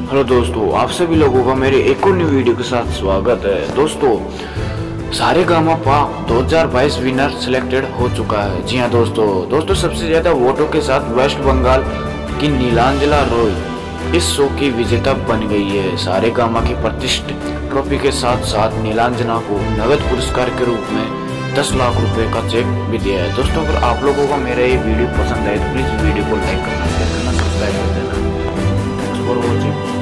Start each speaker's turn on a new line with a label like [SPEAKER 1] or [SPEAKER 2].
[SPEAKER 1] Hello दोस्तों, आप सभी लोगों का मेरे एक और न्यू वीडियो के साथ स्वागत है। दोस्तों, सारेगामापा 2022 विनर सिलेक्टेड हो चुका है। जी हाँ दोस्तों, सबसे ज्यादा वोटों के साथ वेस्ट बंगाल की नीलांजला रॉय इस शो की विजेता बन गई है। सारेगामा की प्रतिष्ठित ट्रॉफी के साथ साथ नीलांजना को नगद पुरस्कार के रूप में 10 लाख रुपए का चेक भी दिया है। दोस्तों, अगर आप लोगों को मेरा ये वीडियो पसंद आए तो प्लीज वीडियो को लाइक करना, शेयर करना, सब्सक्राइब कर देना। Thanks for watching.